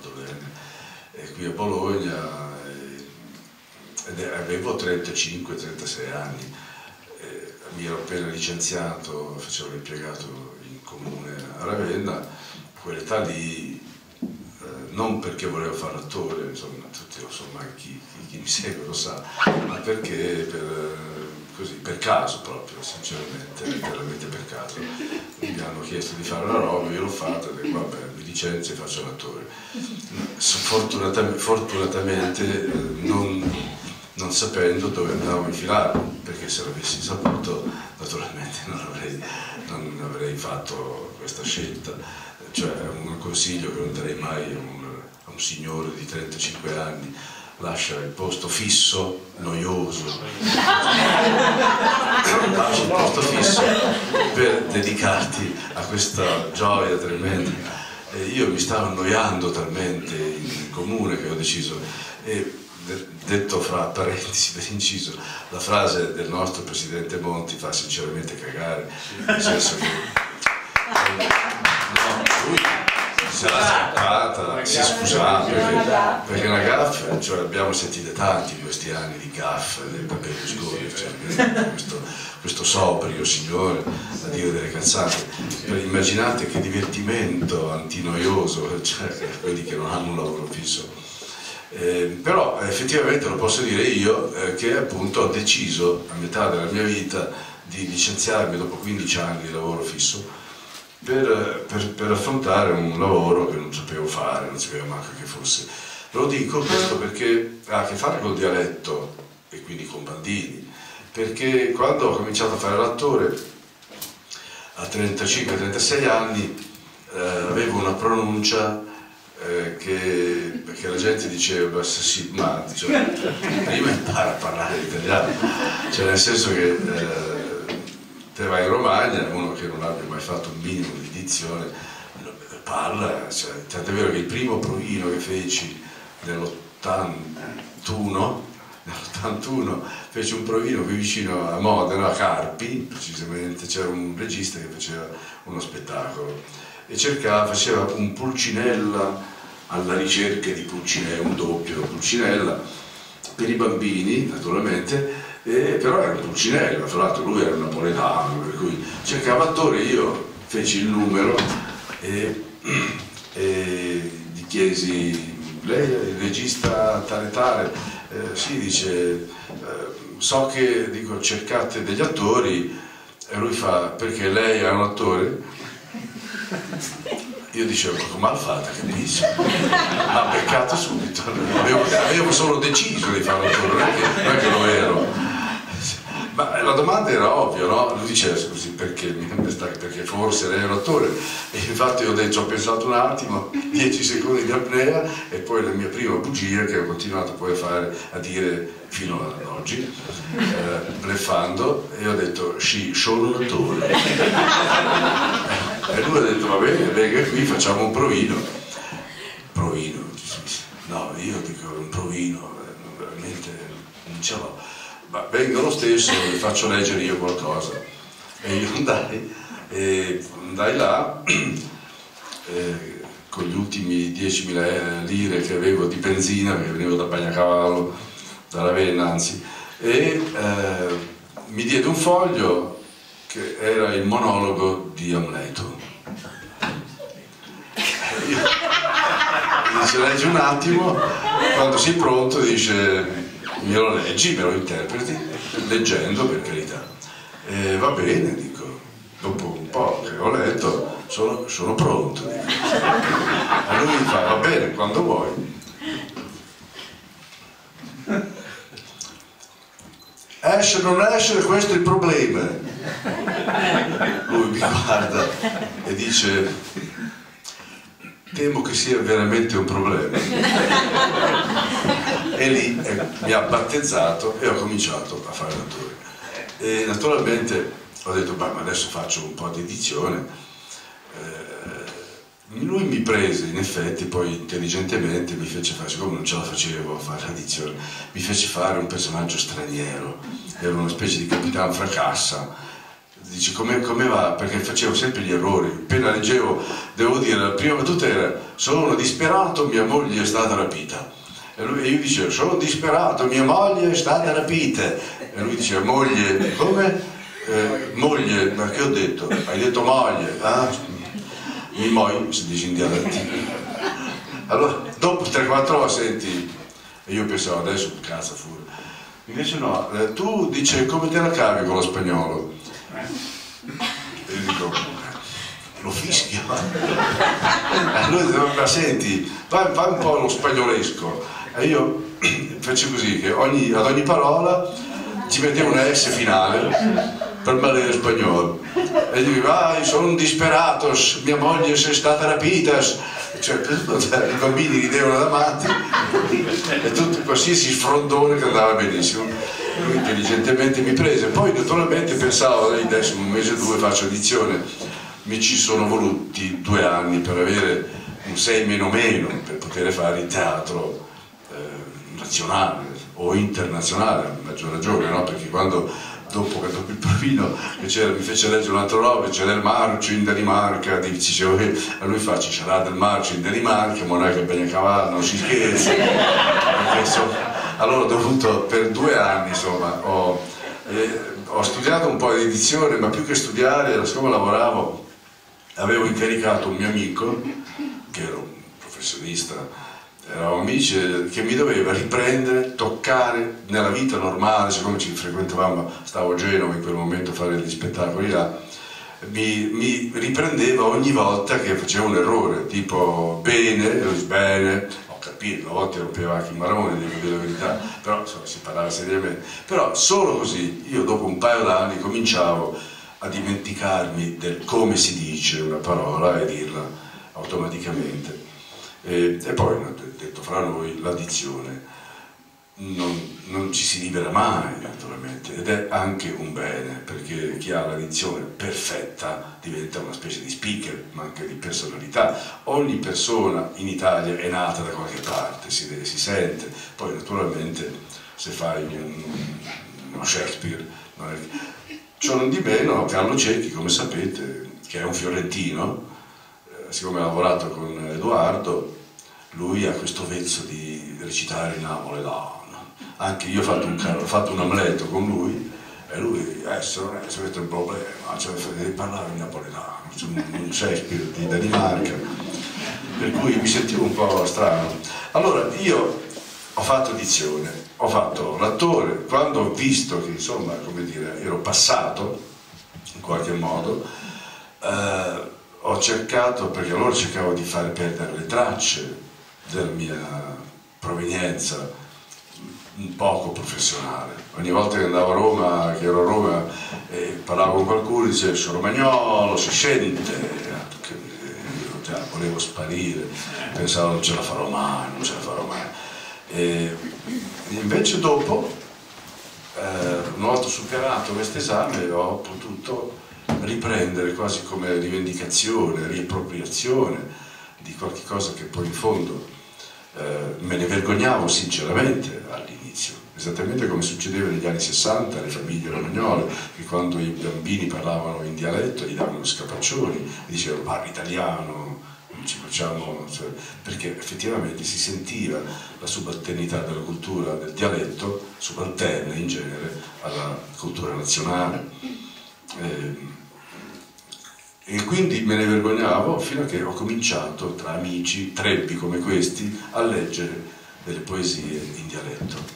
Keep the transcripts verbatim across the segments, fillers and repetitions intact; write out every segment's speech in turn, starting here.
molto bene, e qui a Bologna, ed avevo trentacinque trentasei anni, eh, mi ero appena licenziato, facevo l'impiegato in comune a Ravenna. Quell'età lì, eh, non perché volevo fare l'attore, insomma, tutti, insomma, chi, chi, chi mi segue lo sa, ma perché per, così, per caso proprio, sinceramente, veramente per caso. Mi hanno chiesto di fare la roba, io l'ho fatta, e dico, vabbè, mi licenzio e faccio l'attore. Fortunatamente, fortunatamente eh, non... non sapendo dove andavo a infilare, perché se l'avessi saputo naturalmente non avrei, non avrei fatto questa scelta. Cioè è un consiglio che non darei mai a un, a un signore di trentacinque anni: lascia il posto fisso, noioso, lascia il posto fisso per dedicarti a questa gioia tremenda. E io mi stavo annoiando talmente in comune che ho deciso, e detto fra parentesi per inciso, la frase del nostro presidente Monti fa sinceramente cagare, nel senso che no, lui se l'ha scappata, si è scusato perché, perché è una gaffa, cioè abbiamo sentito tanti in questi anni di gaffe del Berlusconi, cioè, questo, questo sobrio signore a dire delle cazzate. Immaginate che divertimento antinoioso, cioè quelli che non hanno un lavoro fisso. Eh, però effettivamente lo posso dire io, eh, che appunto ho deciso a metà della mia vita di licenziarmi dopo quindici anni di lavoro fisso per, per, per affrontare un lavoro che non sapevo fare, non sapevo manco che fosse. Lo dico questo perché ha a che fare col dialetto e quindi con Bandini, perché quando ho cominciato a fare l'attore a trentacinque trentasei anni eh, avevo una pronuncia Eh, che, che la gente diceva sì, ma cioè, prima impara a parlare l'italiano, cioè nel senso che eh, te vai in Romagna, uno che non abbia mai fatto un minimo di dizione parla, cioè, tant'è vero che il primo provino che feci nell'ottantuno nell'ottantuno feci un provino qui vicino a Modena, a Carpi precisamente, c'era un regista che faceva uno spettacolo e cercava, faceva un Pulcinella alla ricerca di Pulcinella, un doppio Pulcinella per i bambini naturalmente, eh, però era un Pulcinella, tra l'altro lui era napoletano, per cui cercava attore. Io feci il numero e, e gli chiesi: lei è il regista tale tale? Eh, sì, dice, eh, so che, dico, cercate degli attori, e lui fa: perché lei è un attore? Io dicevo: come l'ha fatta, capisci? Ma peccato subito, avevo, avevo solo deciso di fare l'attore, non è che, non è che lo ero. Ma la domanda era ovvia, no? Lui diceva così: perché? Perché forse lei è un attore. E infatti ho detto, ho pensato un attimo, dieci secondi di apnea, e poi la mia prima bugia che ho continuato poi a fare, a dire fino ad oggi, eh, bleffando, e ho detto: sì, sono un attore. E lui ha detto: va bene, venga qui, facciamo un provino. Provino? No, io dico un provino, veramente non ce l'ho. Ma venga lo stesso, vi faccio leggere io qualcosa. E io andai, e andai là, eh, con gli ultimi diecimila lire che avevo di benzina, perché venivo da Bagnacavallo, da Ravenna anzi, e eh, mi diede un foglio che era il monologo di Amleto. Io, dice: leggi un attimo, quando sei pronto dice: me lo leggi, me lo interpreti, leggendo, per carità. E va bene, dico, dopo un po' che ho letto, sono, sono pronto, dico. E lui mi fa: va bene, quando vuoi. Esce, non esce, questo è il problema. Lui mi guarda e dice: temo che sia veramente un problema. E lì eh, mi ha battezzato e ho cominciato a fare l'attore. E naturalmente ho detto: ma adesso faccio un po' di edizione. Eh, lui mi prese, in effetti, poi intelligentemente mi fece fare, siccome non ce la facevo a fare l'edizione, mi fece fare un personaggio straniero. Era una specie di Capitan Fracassa, dice come, come va? Perché facevo sempre gli errori, appena leggevo, devo dire, la prima battuta era sono disperato, mia moglie è stata rapita. E, lui, e io dicevo sono disperato, mia moglie è stata rapita. E lui diceva moglie, come? Eh, moglie, ma che ho detto? Hai detto moglie? Ah, mi moi, si dice in dialetto. Allora, dopo tre quattro ore senti, e io pensavo adesso cazzo fuori. Invece no, eh, tu dici come te la cavi con lo spagnolo? E io dico, lo fischia. Allora, ma senti, fai, fai un po' lo spagnolesco. E io faccio così, che ogni, ad ogni parola ci mettevo una S finale per malere spagnolo. E dico, ah, sono disperato, mia moglie è stata rapita. Cioè, i bambini ridevano da matti e tutto qualsiasi sfrondone che andava benissimo. Lui intelligentemente mi prese, poi naturalmente pensavo adesso un mese o due faccio addizione, mi ci sono voluti due anni per avere un sei meno meno per poter fare il teatro eh, nazionale o internazionale, a maggior ragione, no? Perché quando dopo che dopo il provino che c'era mi fece leggere un altro nome, c'era il marcio in Danimarca, dicevo che a lui fa ci sarà del marcio in Danimarca, ma non è che bene cavallo, non si scherza. Perché, insomma, allora ho dovuto per due anni insomma ho, eh, ho studiato un po' di edizione, ma più che studiare, siccome lavoravo avevo incaricato un mio amico che era un professionista, eravamo amici, che mi doveva riprendere, toccare nella vita normale, siccome ci frequentavamo, stavo a Genova in quel momento a fare gli spettacoli là, mi, mi riprendeva ogni volta che facevo un errore, tipo bene, bene, ho capito, a volte rompeva anche il marrone, devo dire la verità, però insomma, si parlava seriamente, però solo così io dopo un paio d'anni cominciavo a dimenticarmi del come si dice una parola e dirla automaticamente. E, e poi, detto fra noi, l'addizione non, non ci si libera mai naturalmente, ed è anche un bene, perché chi ha l'addizione perfetta diventa una specie di speaker, ma anche di personalità. Ogni persona in Italia è nata da qualche parte, si, si sente, poi naturalmente se fai un, uno Shakespeare non è... Ciò non di meno Carlo Cecchi, come sapete, che è un fiorentino, siccome ha lavorato con Edoardo, lui ha questo vezzo di recitare in napoletano. Anche io ho fatto un, ho fatto un Amleto con lui e lui, adesso non è questo un problema, cioè, devi parlare in napoletano, c'è un Shakespeare di Danimarca, per cui mi sentivo un po' strano. Allora io ho fatto dizione, ho fatto l'attore, quando ho visto che insomma, come dire, ero passato in qualche modo, eh, ho cercato, perché allora cercavo di fare perdere le tracce della mia provenienza un poco professionale. Ogni volta che andavo a Roma, che ero a Roma e parlavo con qualcuno, dicevo sono romagnolo, si sente, io già volevo sparire, pensavo non ce la farò mai, non ce la farò mai. E invece dopo, eh, una volta superato questo esame, ho potuto riprendere quasi come rivendicazione, riappropriazione di qualche cosa che poi in fondo eh, me ne vergognavo sinceramente all'inizio, esattamente come succedeva negli anni sessanta alle famiglie romagnole, che quando i bambini parlavano in dialetto gli davano scapaccioni e dicevano parli italiano, ci facciamo, cioè, perché effettivamente si sentiva la subalternità della cultura del dialetto, subalterna in genere alla cultura nazionale. Eh, e quindi me ne vergognavo fino a che ho cominciato tra amici, trebbi come questi, a leggere delle poesie in dialetto.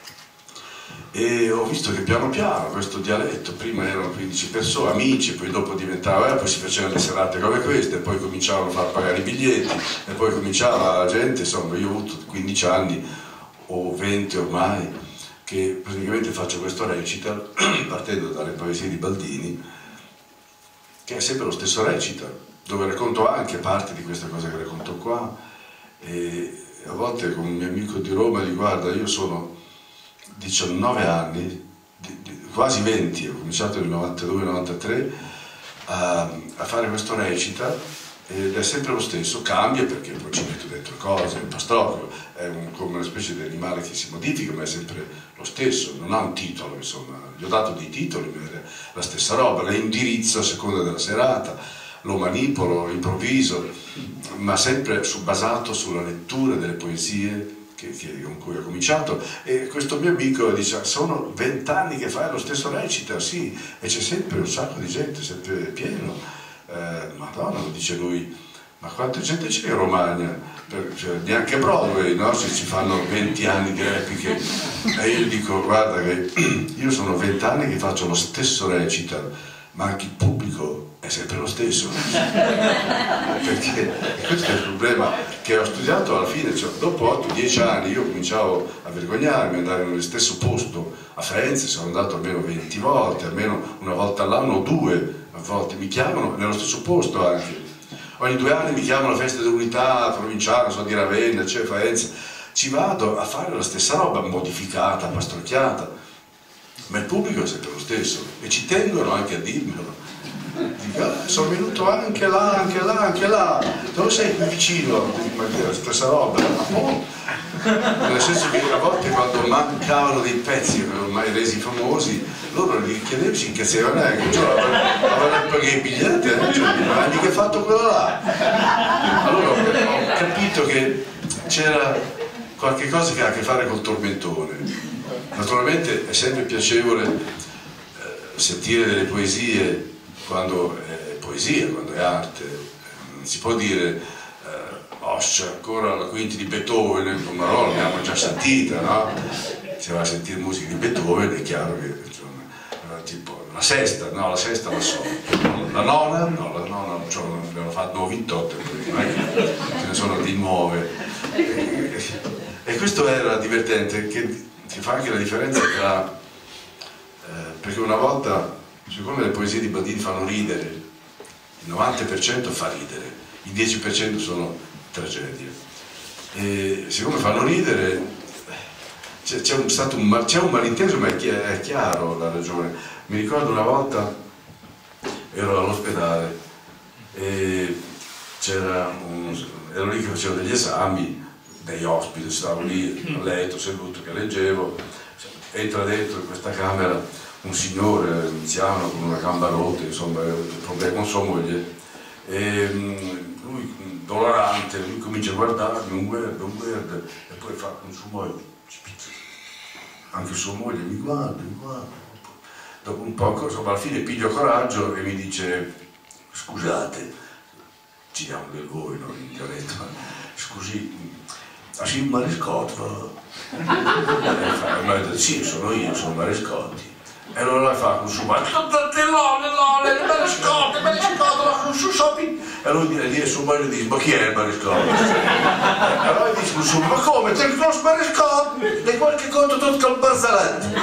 E ho visto che piano piano questo dialetto, prima erano quindici persone, amici, poi dopo diventava, eh, poi si facevano le serate come queste, e poi cominciavano a far pagare i biglietti, e poi cominciava la gente, insomma io ho avuto quindici anni, o venti ormai, che praticamente faccio questo recital, partendo dalle poesie di Baldini, che è sempre lo stesso recital, dove racconto anche parte di questa cosa che racconto qua, e a volte con un mio amico di Roma gli guarda, io sono diciannove anni, quasi venti, ho cominciato nel novantadue novantatré a, a fare questo recital ed è sempre lo stesso, cambia perché poi ci metto dentro cose, il pastrocchio è un, come una specie di animale che si modifica, ma è sempre lo stesso, non ha un titolo, insomma, gli ho dato dei titoli, ma è la stessa roba, la indirizzo a seconda della serata, lo manipolo, improvviso, ma sempre su, basato sulla lettura delle poesie che, che, con cui ho cominciato. E questo mio amico dice: sono vent'anni che fai lo stesso recita, sì, e c'è sempre un sacco di gente, sempre pieno. Eh, Madonna, lo dice lui, ma quanta gente c'è in Romagna? Per, cioè, neanche Broadway, no? Se ci fanno venti anni di repliche. E io dico: guarda che io sono vent'anni che faccio lo stesso recita, ma anche il pubblico è sempre lo stesso. Perché questo è il problema che ho studiato alla fine, cioè, dopo otto dieci anni io cominciavo a vergognarmi, andare nello stesso posto a Firenze, sono andato almeno venti volte, almeno una volta all'anno o due, a volte mi chiamano nello stesso posto anche. Ogni due anni mi chiamano alla festa dell'unità provinciale, so di Ravenna, cioè Firenze, ci vado a fare la stessa roba, modificata, pastrocchiata, ma il pubblico è sempre lo stesso e ci tengono anche a dirmelo. Dico: ah, sono venuto anche là, anche là, anche là, dove sei qui vicino? Ma è la stessa roba, nel senso che a volte quando mancavano dei pezzi ormai resi famosi, loro li chiedevo, si incazzavano, eh, cioè, avevano pagato i biglietti, eh, cioè, non hai mica fatto quello là. Allora ho capito che c'era qualche cosa che ha a che fare col tormentone. Naturalmente è sempre piacevole eh, sentire delle poesie quando è poesia, quando è arte. Non si può dire eh, oh, c'è ancora la quinta di Beethoven, ma no, l'abbiamo già sentita, no? Se va a sentire musica di Beethoven è chiaro che insomma, tipo la sesta, no, la sesta la so, la nona, no, la nona, cioè, ne hanno fatto nuovo ventotto, non è che ce ne sono di nuove. E, e questo era divertente, che, che fa anche la differenza tra, eh, perché una volta, siccome le poesie di Badini fanno ridere, il novanta per cento fa ridere, il dieci per cento sono tragedie. E siccome fanno ridere, c'è un, stato un, c'è un malinteso, ma è chiaro la ragione. Mi ricordo una volta, ero all'ospedale e c'era un, ero lì che facevo degli esami, degli ospiti, stavo lì a letto, seduto, che leggevo, entra dentro in questa camera un signore anziano con una gamba rotta, insomma, problemi con sua moglie, e lui, dolorante, lui comincia a guardarmi, un guarda, un guarda, e poi fa con sua moglie, anche sua moglie mi guarda, mi guarda. Dopo un po', insomma, alla fine piglio coraggio e mi dice: scusate, ci diamo del voi, no? In dialetto, scusi, hai un marescotto? E fa, sì, sono io, sono Marescotti. E allora fa con suo padre: scusate, lole, lole, Marescotti, Marescotti, con suo shopping. E allora lì suo padre dice: ma chi è il Marescotti? E allora dice con suo: ma come, te il nostro Marescotti? E qualche conto tutto col Barzaletto.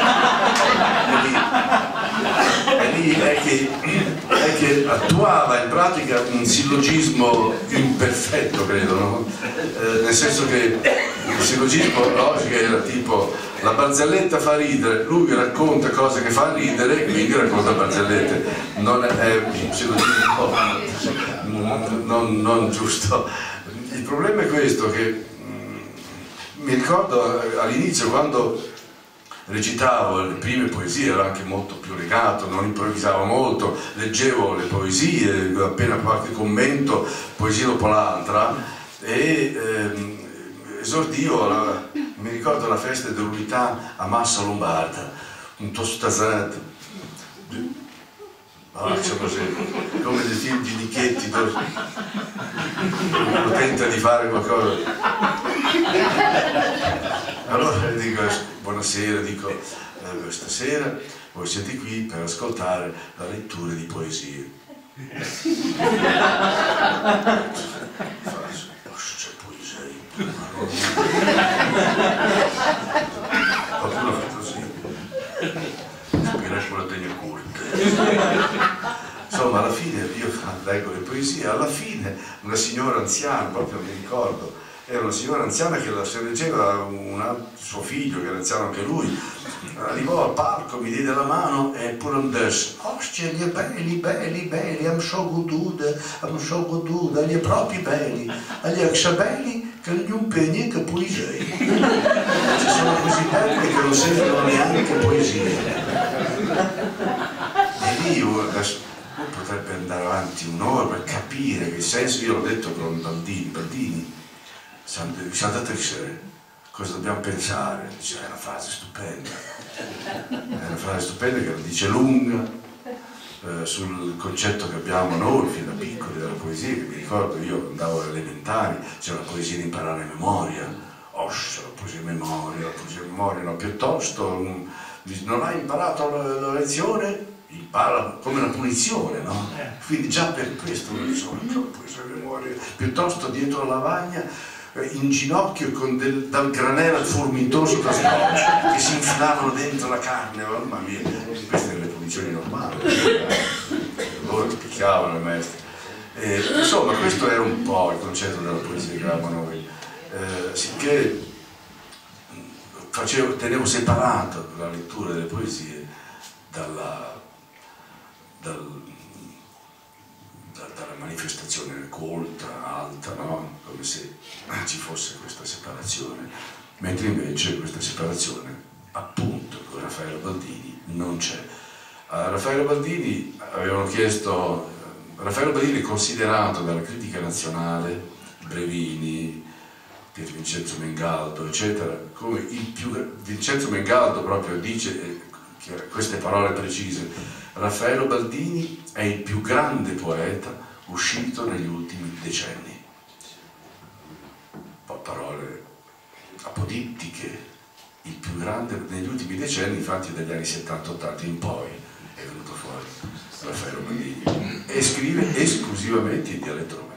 E lì è che, è che attuava in pratica un sillogismo imperfetto, credo, no? Eh, nel senso che il sillogismo logico era tipo: la barzelletta fa ridere, lui racconta cose che fa ridere, quindi racconta barzellette. Non è, è un sillogismo non, non, non giusto. Il problema è questo, che mh, mi ricordo all'inizio, quando recitavo le prime poesie, ero anche molto più legato, non improvvisavo molto, leggevo le poesie, appena qualche commento, poesia dopo l'altra, e ehm, esordio, la, mi ricordo la festa dell'unità a Massa Lombarda, un tostasato, ah, così, come dei film di Nichetti, dove uno tenta di fare qualcosa. Allora dico: buonasera, dico, eh, stasera voi siete qui per ascoltare la lettura di poesie. C'è poesia, qualcuno fa così, spira con la tegna corta. Insomma, alla fine io leggo le poesie, alla fine una signora anziana, proprio mi ricordo, era una signora anziana che la si leggeva, un suo figlio che era anziano anche lui, arrivò al palco, mi diede la mano e pure un verso. Ostia, gli è belli, belli, belli, am so godude, am so godude, gli è proprio belli, gli è così belli che non gli impegni che poesia. Ci sono così belli che non sentono neanche poesia. E lì io adesso potrebbe andare avanti un'ora per capire che senso, io l'ho detto con Baldini, Baldini, guardate che cosa dobbiamo pensare? Dice, è una frase stupenda, è una frase stupenda che la dice lunga eh, sul concetto che abbiamo noi fin da piccoli della poesia, che mi ricordo io andavo alle elementari, c'era la poesia di imparare a memoria, oh, c'è la poesia a memoria, la poesia a memoria, no, piuttosto non hai imparato la, la lezione, impara come una punizione, no? Quindi già per questo non so, la poesia a memoria, piuttosto dietro la lavagna, in ginocchio con del, dal granello formintoso da scotch che si infilavano dentro la carne, mamma mia, queste erano le punizioni normali, loro ti picchiavano le maestre. Eh, insomma, questo era un po' il concetto della poesia che avevamo noi, eh, sicché facevo, tenevo separato la lettura delle poesie dalla, dal, dalla manifestazione colta, alta, no? Come se ci fosse questa separazione, mentre invece questa separazione, appunto, con Raffaello Baldini non c'è. A Raffaello Baldini avevano chiesto, Raffaello Baldini è considerato dalla critica nazionale, Brevini, Pietro Vincenzo Mengaldo, eccetera, come il più, Vincenzo Mengaldo proprio dice queste parole precise: Raffaello Baldini è il più grande poeta uscito negli ultimi decenni. Poi parole apodittiche, il più grande negli ultimi decenni, infatti dagli anni settanta ottanta in poi è venuto fuori Raffaello Baldini, e scrive esclusivamente in dialetto romano.